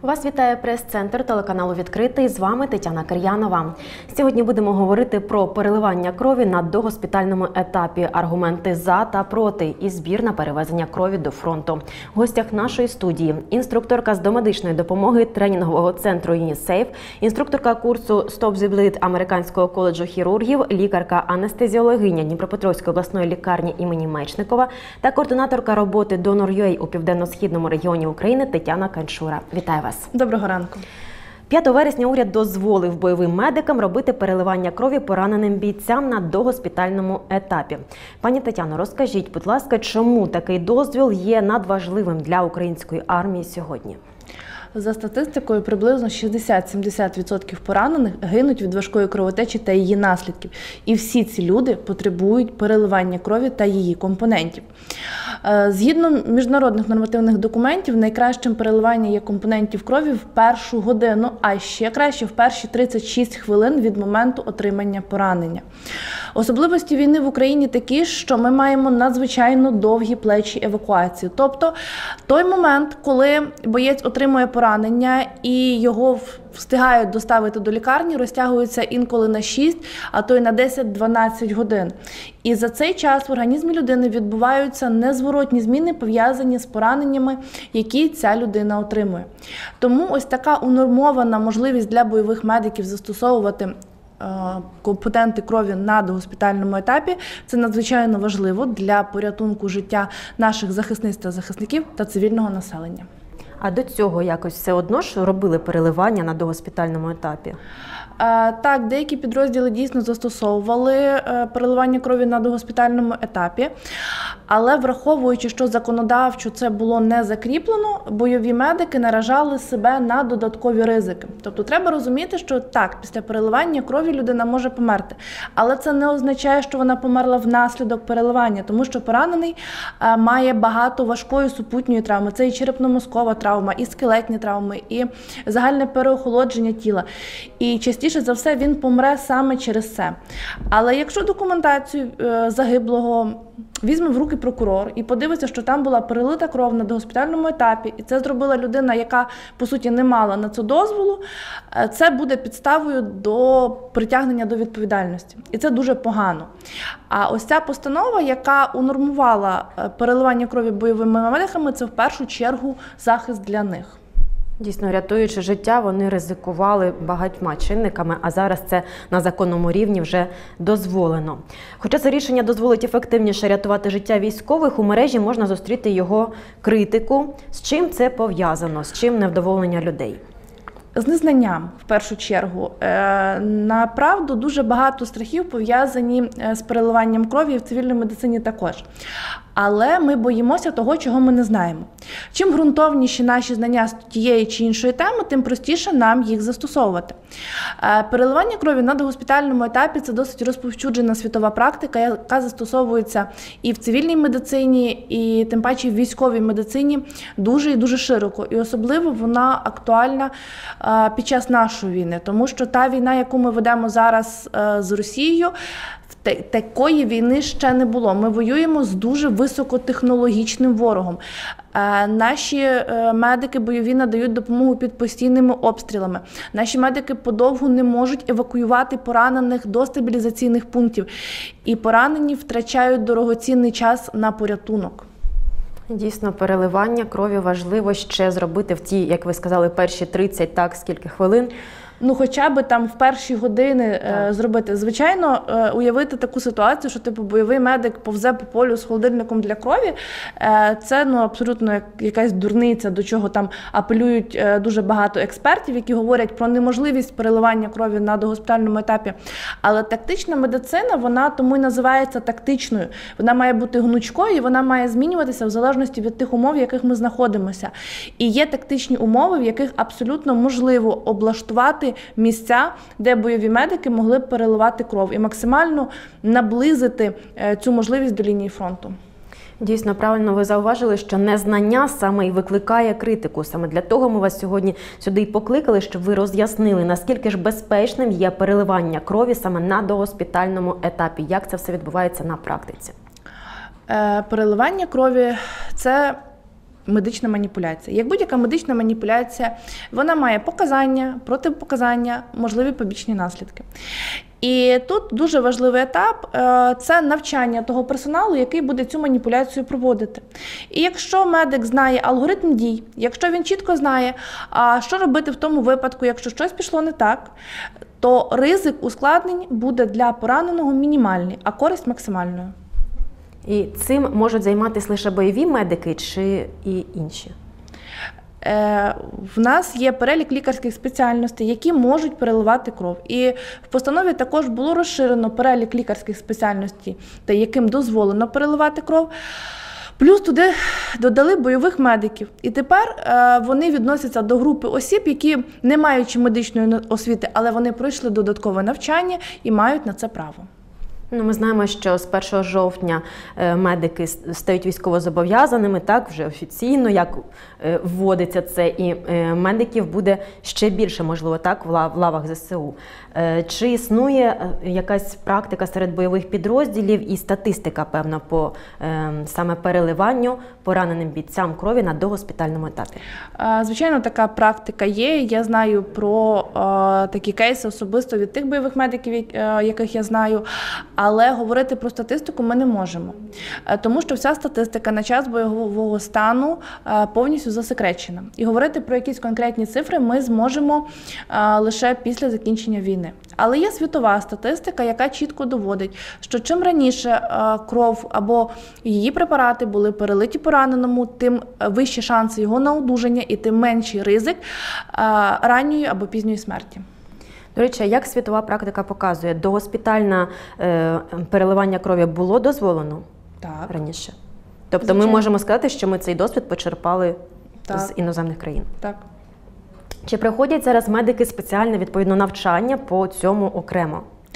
Вас вітає прес-центр телеканалу «Відкритий». З вами Тетяна Кир'янова. Сьогодні будемо говорити про переливання крові на догоспітальному етапі, аргументи «за» та «проти» і збір на перевезення крові до фронту. В гостях нашої студії – інструкторка з домедичної допомоги тренінгового центру «ЮНІСЕФ», інструкторка курсу «Stop the Bleed» Американського коледжу хірургів, лікарка-анестезіологиня Дніпропетровської обласної лікарні імені Мечникова та координаторка роботи Donor.ua у Південно-Східному регіоні України Тетяна Канчура. Вітаю вас. Доброго ранку. 5 вересня уряд дозволив бойовим медикам робити переливання крові пораненим бійцям на догоспітальному етапі. Пані Тетяно, розкажіть, будь ласка, чому такий дозвіл є надважливим для української армії сьогодні? За статистикою, приблизно 60-70% поранених гинуть від важкої кровотечі та її наслідків. І всі ці люди потребують переливання крові та її компонентів. Згідно міжнародних нормативних документів, найкращим переливання є компонентів крові в першу годину, а ще краще в перші 36 хвилин від моменту отримання поранення. Особливості війни в Україні такі, що ми маємо надзвичайно довгі плечі евакуації. Тобто той момент, коли боєць отримує поранення і його встигають доставити до лікарні, розтягується інколи на 6, а то й на 10-12 годин. І за цей час в організмі людини відбуваються незворотні зміни, пов'язані з пораненнями, які ця людина отримує. Тому ось така унормована можливість для бойових медиків застосовувати компоненти крові на догоспітальному етапі – це надзвичайно важливо для порятунку життя наших захисниць та захисників та цивільного населення. А до цього якось все одно ж робили переливання на догоспітальному етапі? Так, деякі підрозділи дійсно застосовували переливання крові на догоспітальному етапі, але враховуючи, що законодавчо це було не закріплено, бойові медики наражали себе на додаткові ризики. Тобто треба розуміти, що так, після переливання крові людина може померти, але це не означає, що вона померла внаслідок переливання, тому що поранений має багато важкої супутньої травми. Це і черепно-мозкова травма, і скелетні травми, і загальне переохолодження тіла. І частіше за все він помре саме через це. Але якщо документацію загиблого візьме в руки прокурор і подивиться, що там була перелита кров на догоспітальному етапі, і це зробила людина, яка, по суті, не мала на це дозволу, це буде підставою до притягнення до відповідальності. І це дуже погано. А ось ця постанова, яка унормувала переливання крові бойовими медиками, це в першу чергу захист для них. Дійсно, рятуючи життя, вони ризикували багатьма чинниками, а зараз це на законному рівні вже дозволено. Хоча це рішення дозволить ефективніше рятувати життя військових, у мережі можна зустріти його критику. З чим це пов'язано? З чим невдоволення людей? З незнанням, в першу чергу. Направду, дуже багато страхів пов'язані з переливанням крові, і в цивільній медицині також. Але ми боїмося того, чого ми не знаємо. Чим ґрунтовніші наші знання з тієї чи іншої теми, тим простіше нам їх застосовувати. Переливання крові на догоспітальному етапі – це досить розповсюджена світова практика, яка застосовується і в цивільній медицині, і тим паче в військовій медицині дуже і дуже широко. І особливо вона актуальна під час нашої війни, тому що та війна, яку ми ведемо зараз з Росією, такої війни ще не було. Ми воюємо з дуже високотехнологічним ворогом. Наші медики бойові надають допомогу під постійними обстрілами. Наші медики подовгу не можуть евакуювати поранених до стабілізаційних пунктів. І поранені втрачають дорогоцінний час на порятунок. Дійсно, переливання крові важливо ще зробити в ті, як ви сказали, перші 30, так, скільки хвилин. Ну, хоча б там в перші години зробити. Звичайно, уявити таку ситуацію, що типу бойовий медик повзе по полю з холодильником для крові, це абсолютно якась дурниця, до чого там апелюють дуже багато експертів, які говорять про неможливість переливання крові на догоспітальному етапі. Але тактична медицина, вона тому і називається тактичною. Вона має бути гнучкою, і вона має змінюватися в залежності від тих умов, в яких ми знаходимося. І є тактичні умови, в яких абсолютно можливо облаштувати місця, де бойові медики могли б переливати кров і максимально наблизити цю можливість до лінії фронту. Дійсно, правильно ви зауважили, що незнання саме і викликає критику. Саме для того ми вас сьогодні сюди і покликали, щоб ви роз'яснили, наскільки ж безпечним є переливання крові саме на догоспітальному етапі. Як це все відбувається на практиці? Переливання крові – це медична маніпуляція. Як будь-яка медична маніпуляція, вона має показання, протипоказання, можливі побічні наслідки. І тут дуже важливий етап – це навчання того персоналу, який буде цю маніпуляцію проводити. І якщо медик знає алгоритм дій, якщо він чітко знає, що робити в тому випадку, якщо щось пішло не так, то ризик ускладнень буде для пораненого мінімальний, а користь максимальною. І цим можуть займатися лише бойові медики чи і інші? В нас є перелік лікарських спеціальностей, які можуть переливати кров. І в постанові також було розширено перелік лікарських спеціальностей, яким дозволено переливати кров. Плюс туди додали бойових медиків. І тепер вони відносяться до групи осіб, які, не маючи медичної освіти, але вони пройшли додаткове навчання і мають на це право. Ми знаємо, що з 1 жовтня медики стають військовозобов'язаними, так, вже офіційно, як вводиться це, і медиків буде ще більше, можливо, так, в лавах ЗСУ. Чи існує якась практика серед бойових підрозділів і статистика, певна, по саме переливанню пораненим бійцям крові на догоспітальному етапі? Звичайно, така практика є. Я знаю про такі кейси особисто від тих бойових медиків, яких я знаю. Але говорити про статистику ми не можемо, тому що вся статистика на час бойового стану повністю засекречена. І говорити про якісь конкретні цифри ми зможемо лише після закінчення війни. Але є світова статистика, яка чітко доводить, що чим раніше кров або її препарати були перелиті пораненому, тим вищі шанси його на одужання і тим менший ризик ранньої або пізньої смерті. До речі, як світова практика показує, догоспітальне переливання крові було дозволено раніше? Тобто звичайно, ми можемо сказати, що ми цей досвід почерпали з іноземних країн? Так. Чи проходять зараз медики спеціальне відповідно навчання по цьому окремо?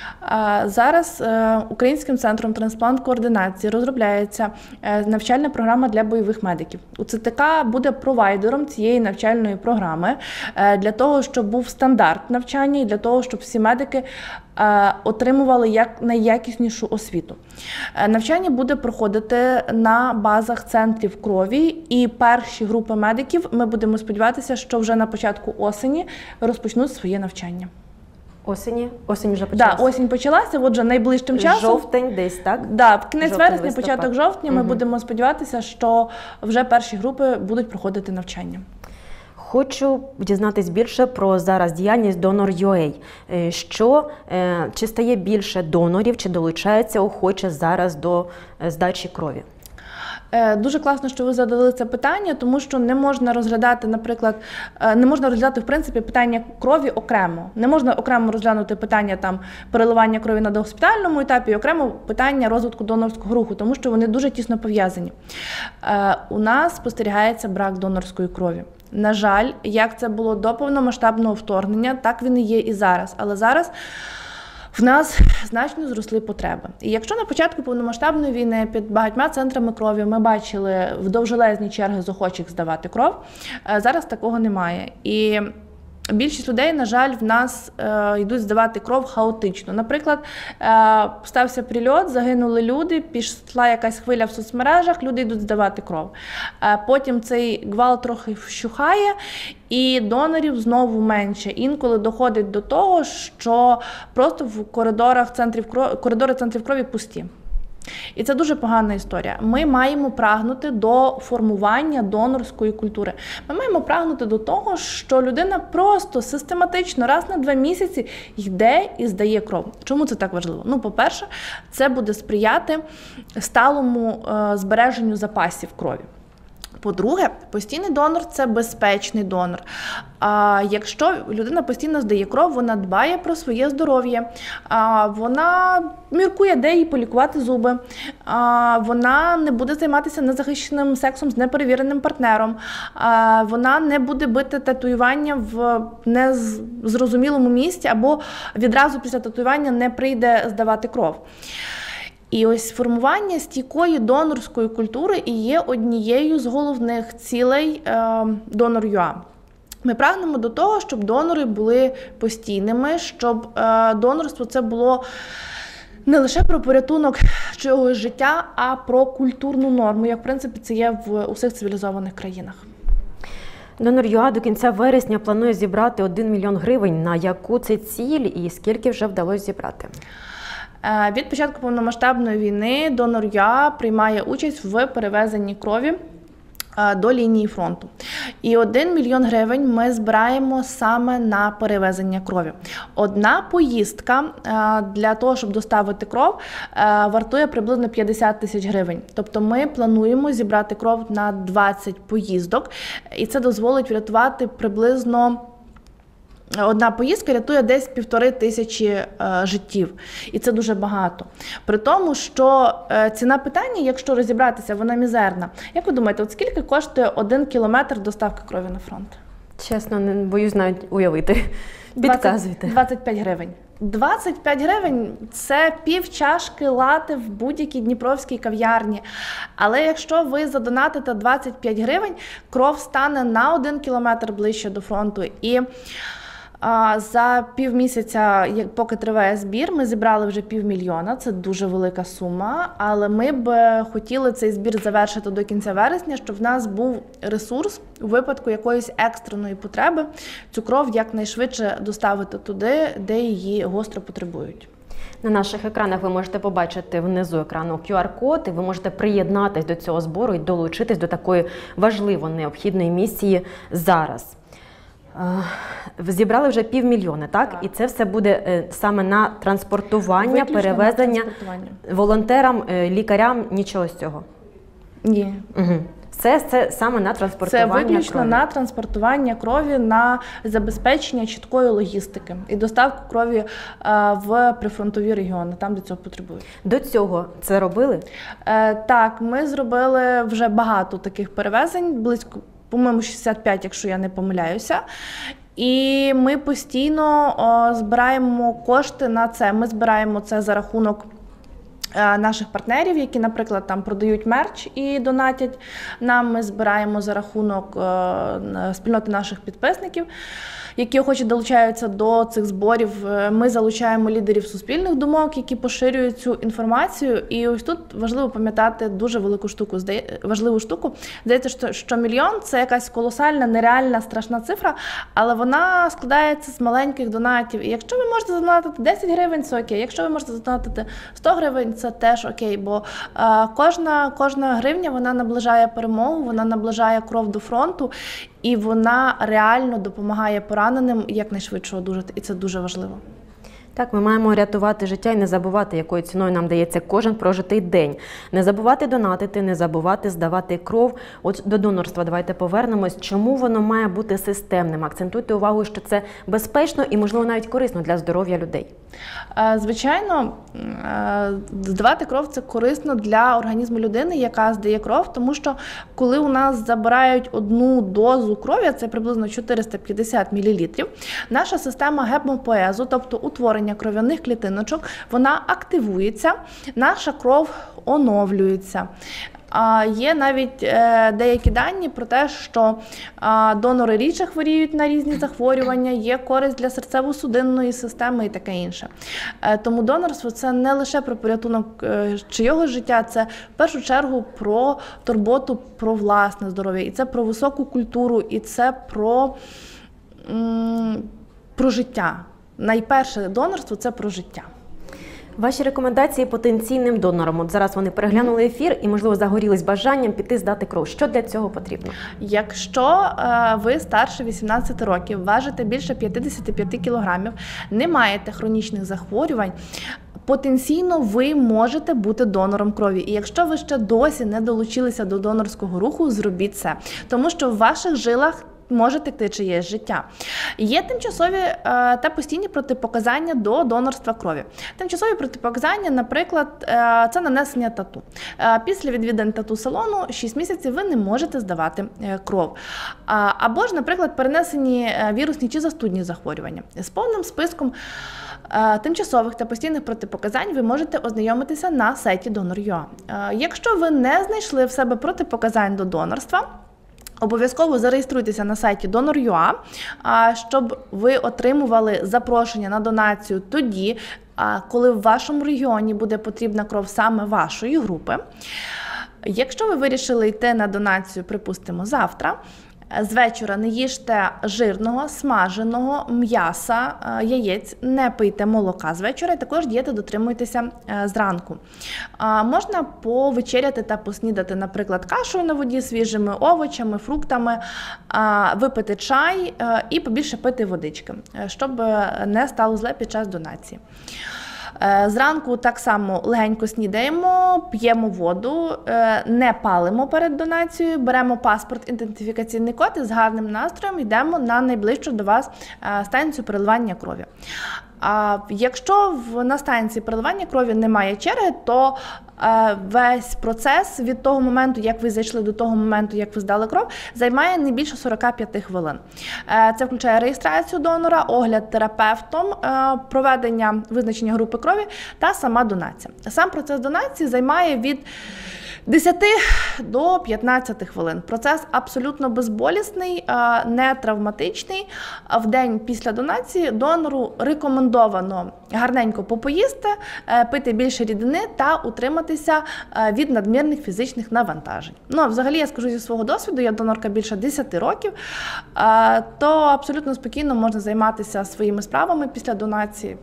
Зараз Українським центром трансплант-координації розробляється навчальна програма для бойових медиків. УЦТК буде провайдером цієї навчальної програми для того, щоб був стандарт навчання і для того, щоб всі медики отримували найякіснішу освіту. Навчання буде проходити на базах центрів крові, і перші групи медиків, ми будемо сподіватися, що вже на початку осені розпочнуть своє навчання. Осінь вже почалася? Так, осінь почалася, отже, найближчим часом. Жовтень десь, так? Так, в кінець вересня, початок жовтня ми будемо сподіватися, що вже перші групи будуть проходити навчання. Хочу дізнатись більше про зараз діяльність Donor.ua. Чи стає більше донорів, чи долучається охоче зараз до здачі крові? Дуже класно, що ви задали це питання, тому що не можна розглядати, наприклад, в принципі, питання крові окремо. Не можна окремо розглянути питання переливання крові на догоспітальному етапі і окремо питання розвитку донорського руху, тому що вони дуже тісно пов'язані. У нас спостерігається брак донорської крові. На жаль, як це було до повномасштабного вторгнення, так він і є і зараз. Але зараз в нас значно зросли потреби. І якщо на початку повномасштабної війни під багатьма центрами крові ми бачили довжелезні черги з охочих здавати кров, зараз такого немає. І більшість людей, на жаль, в нас йдуть здавати кров хаотично. Наприклад, стався прильот, загинули люди, пішла якась хвиля в соцмережах, люди йдуть здавати кров. Потім цей гвалт трохи вщухає, і донорів знову менше. Інколи доходить до того, що просто в коридори центрів крові пусті. І це дуже погана історія. Ми маємо прагнути до формування донорської культури. Ми маємо прагнути до того, що людина просто систематично раз на 2 місяці йде і здає кров. Чому це так важливо? По-перше, це буде сприяти сталому збереженню запасів крові. По-друге, постійний донор – це безпечний донор. Якщо людина постійно здає кров, вона дбає про своє здоров'я, вона міркує, де їй полікувати зуби, вона не буде займатися незахищеним сексом з неперевіреним партнером, вона не буде бити татуювання в незрозумілому місці або відразу після татуювання не прийде здавати кров. І ось формування стійкої донорської культури і є однією з головних цілей Donor.ua. Ми прагнемо до того, щоб донори були постійними, щоб донорство це було Не лише про порятунок чогось життя, а про культурну норму, як в принципі це є в усіх цивілізованих країнах. Донор.ua до кінця вересня планує зібрати 1 мільйон гривень. На яку це ціль і скільки вже вдалося зібрати? Від початку повномасштабної війни Донор.ua приймає участь в перевезенні крові до лінії фронту. І 1 мільйон гривень ми збираємо саме на перевезення крові. Одна поїздка для того, щоб доставити кров, вартує приблизно 50 тисяч гривень. Тобто ми плануємо зібрати кров на 20 поїздок, і це дозволить врятувати приблизно... Одна поїздка рятує десь 1500 життів, і це дуже багато. При тому, що ціна питання, якщо розібратися, вона мізерна. Як ви думаєте, от скільки коштує 1 кілометр доставки крові на фронт? Чесно, не боюсь навіть уявити. Підказуйте. 25 гривень. 25 гривень – це пів чашки лати в будь-якій дніпровській кав'ярні. Але якщо ви задонатите 25 гривень, кров стане на 1 кілометр ближче до фронту. І за півмісяця, поки триває збір, ми зібрали вже 500 000. Це дуже велика сума, але ми б хотіли цей збір завершити до кінця вересня, щоб в нас був ресурс у випадку якоїсь екстреної потреби цю кров якнайшвидше доставити туди, де її гостро потребують. На наших екранах ви можете побачити внизу екрану QR-код, і ви можете приєднатись до цього збору і долучитись до такої важливо необхідної місії зараз. Зібрали вже 500 000, так? І це все буде саме на транспортування, виключно перевезення, на транспортування. Волонтерам, лікарям, нічого з цього? Ні. Угу. Це саме на транспортування крові? Це виключно крові. На транспортування крові, на забезпечення чіткої логістики і доставку крові в прифронтові регіони, там, де цього потребують. До цього це робили? Так, ми зробили вже багато таких перевезень, близько, по-моєму, 65, якщо я не помиляюся. І ми постійно збираємо кошти на це. Ми збираємо це за рахунок наших партнерів, які, наприклад, там продають мерч і донатять нам. Ми збираємо за рахунок спільноти наших підписників, які охоче долучаються до цих зборів. Ми залучаємо лідерів суспільних думок, які поширюють цю інформацію. І ось тут важливо пам'ятати дуже важливу штуку. Здається, що 1 мільйон – це якась колосальна, нереальна, страшна цифра, але вона складається з маленьких донатів. І якщо ви можете задонатити 10 гривень, це окей. Якщо ви можете задонатити 100 гривень, це теж окей. Бо кожна гривня, вона наближає перемогу, вона наближає кров до фронту. І вона реально допомагає пораненим якнайшвидше одужати. І це дуже важливо. Так, ми маємо рятувати життя і не забувати, якою ціною нам дається кожен прожитий день. Не забувати донатити, не забувати здавати кров. От до донорства давайте повернемось. Чому воно має бути системним? Акцентуйте увагу, що це безпечно і, можливо, навіть корисно для здоров'я людей. Звичайно, здавати кров – це корисно для організму людини, яка здає кров, тому що коли у нас забирають одну дозу крові, це приблизно 450 мл, наша система гемопоезу, тобто утворення кров'яних клітиночок, вона активується, наша кров оновлюється. Є навіть деякі дані про те, що донори рідше хворіють на різні захворювання, є користь для серцево-судинної системи і таке інше. Тому донорство – це не лише про порятунок чийогось життя, це в першу чергу про турботу про власне здоров'я. І це про високу культуру, і це про життя. Найперше донорство – це про життя. Ваші рекомендації потенційним донорам. От зараз вони переглянули ефір і, можливо, загорілись бажанням піти здати кров. Що для цього потрібно? Якщо ви старше 18 років, важите більше 55 кілограмів, не маєте хронічних захворювань, потенційно ви можете бути донором крові. І якщо ви ще досі не долучилися до донорського руху, зробіть це. Тому що в ваших жилах може текти чиєсь життя. Є тимчасові та постійні протипоказання до донорства крові. Тимчасові протипоказання, наприклад, це нанесення тату. Після відвідин тату-салону 6 місяців ви не можете здавати кров. Або ж, наприклад, перенесені вірусні чи застудні захворювання. З повним списком тимчасових та постійних протипоказань ви можете ознайомитися на сайті Donor.ua. Якщо ви не знайшли в себе протипоказань до донорства, обов'язково зареєструйтеся на сайті Donor.ua, щоб ви отримували запрошення на донацію тоді, коли в вашому регіоні буде потрібна кров саме вашої групи. Якщо ви вирішили йти на донацію, припустимо, завтра, з вечора не їжте жирного, смаженого м'яса, яєць, не пийте молока з вечора і також дієти дотримуйтеся зранку. Можна повечеряти та поснідати, наприклад, кашею на воді, свіжими овочами, фруктами, випити чай і побільше пити водички, щоб не стало зле під час донації. Зранку так само легенько снідаємо, п'ємо воду, не палимо перед донацією, беремо паспорт, ідентифікаційний код і з гарним настроєм йдемо на найближчу до вас станцію переливання крові. А якщо на станції переливання крові немає черги, то весь процес від того моменту, як ви зайшли, до того моменту, як ви здали кров, займає не більше 45 хвилин. Це включає реєстрацію донора, огляд терапевтом, проведення визначення групи крові та сама донація. Сам процес донації займає від 10 до 15 хвилин. Процес абсолютно безболісний, не травматичний. В день після донації донору рекомендовано гарненько попоїсти, пити більше рідини та утриматися від надмірних фізичних навантажень. Ну, взагалі, я скажу зі свого досвіду, я донорка більше 10 років, то абсолютно спокійно можна займатися своїми справами після донації.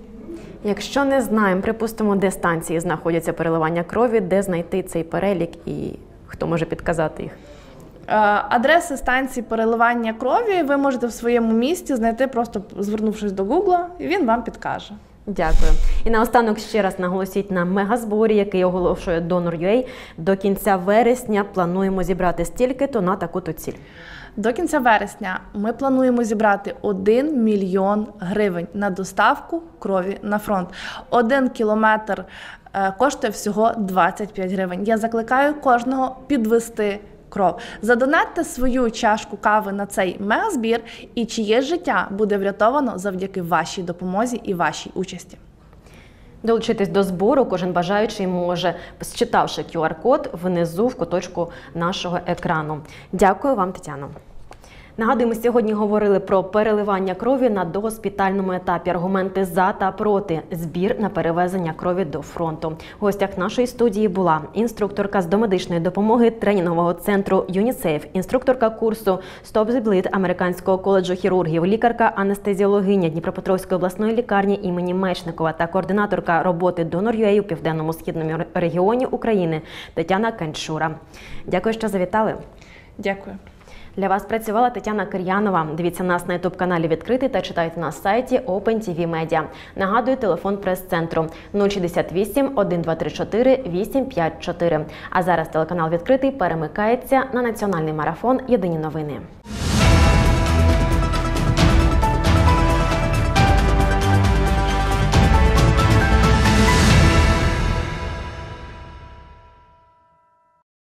Якщо не знаємо, припустимо, де станції знаходяться переливання крові, де знайти цей перелік і хто може підказати їх? Адреси станції переливання крові ви можете в своєму місті знайти, просто звернувшись до Google, і він вам підкаже. Дякую. І наостанок ще раз наголосіть на мегазборі, який оголошує Donor.ua. До кінця вересня плануємо зібрати стільки-то на таку-то ціль. До кінця вересня ми плануємо зібрати 1 мільйон гривень на доставку крові на фронт. 1 кілометр коштує всього 25 гривень. Я закликаю кожного підвести кров. Задонатьте свою чашку кави на цей мегазбір, і чиє життя буде врятовано завдяки вашій допомозі і вашій участі. Долучитись до збору кожен бажаючий може, считавши QR-код внизу в куточку нашого екрану. Дякую вам, Тетяно. Нагадую, ми сьогодні говорили про переливання крові на догоспітальному етапі, аргументи за та проти, збір на перевезення крові до фронту. В гостях нашої студії була інструкторка з домедичної допомоги тренінгового центру ЮНІСЕФ, інструкторка курсу «Stop the Bleed» Американського коледжу хірургів, лікарка-анестезіологиня Дніпропетровської обласної лікарні імені Мечникова та координаторка роботи Donor.ua у Південному Східному регіоні України Тетяна Кенчура. Дякую, що завітали. Дякую. Для вас працювала Тетяна Кир'янова. Дивіться нас на YouTube-каналі «Відкритий» та читайте на сайті OpenTV Media. Нагадую, телефон прес-центру 068 1234 854. А зараз телеканал «Відкритий» перемикається на національний марафон «Єдині новини».